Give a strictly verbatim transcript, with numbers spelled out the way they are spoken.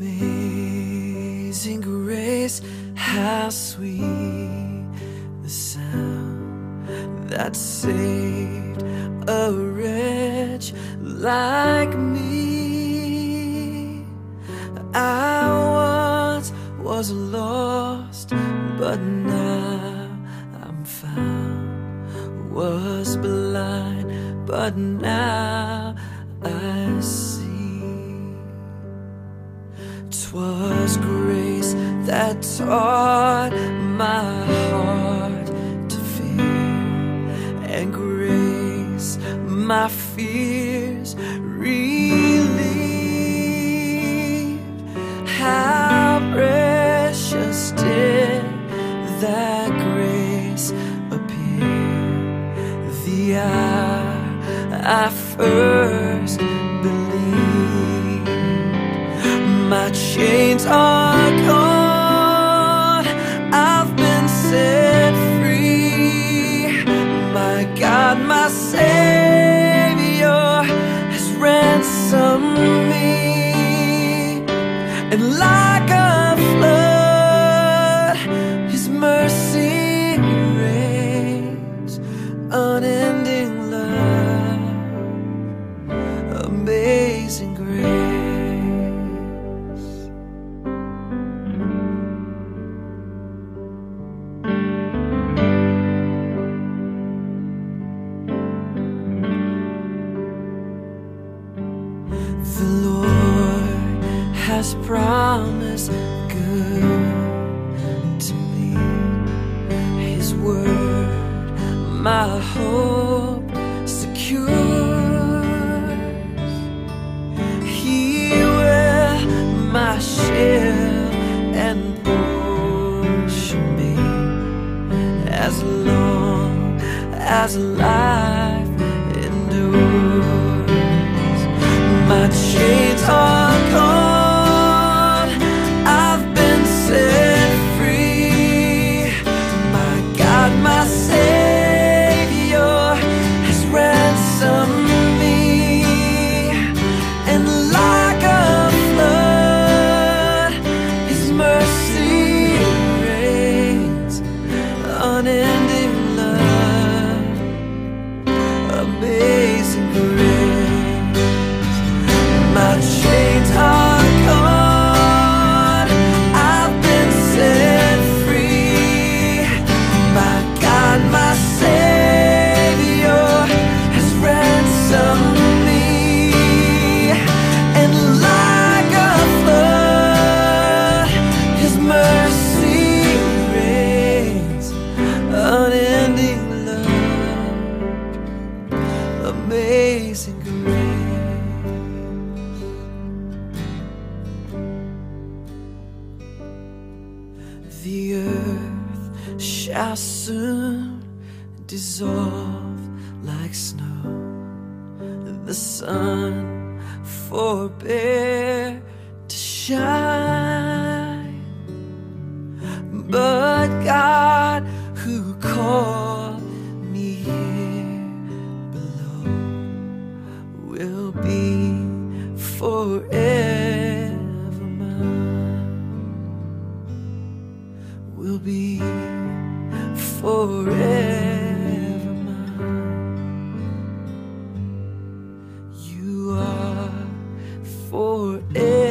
Amazing grace, how sweet the sound that saved a wretch like me. I once was lost, but now I'm found. Was blind, but now I see. 'Twas grace that taught my heart to fear, and grace my fears relieved. How precious did that grace appear the hour I first believed. My chains are gone, I've been set free. My God, my Savior has ransomed me. And like a flood, His mercy reigns. Unending love, amazing grace. The Lord has promised good to me. His word, my hope secures. He will my shield and portion be, as long as life endures. My chains are gone, I've been set free. My God, my Savior has ransomed me. And like a flood, His mercy reigns. Unending love, amazing grace. My chains are gone, I've been set free. My God, my Savior has ransomed me. And like a flood, His mercy reigns. Unending love, amazing grace. The earth shall soon dissolve like snow. The sun forbear to shine, but God who called me here below will be forever mine. Will be forever mine. You are forever.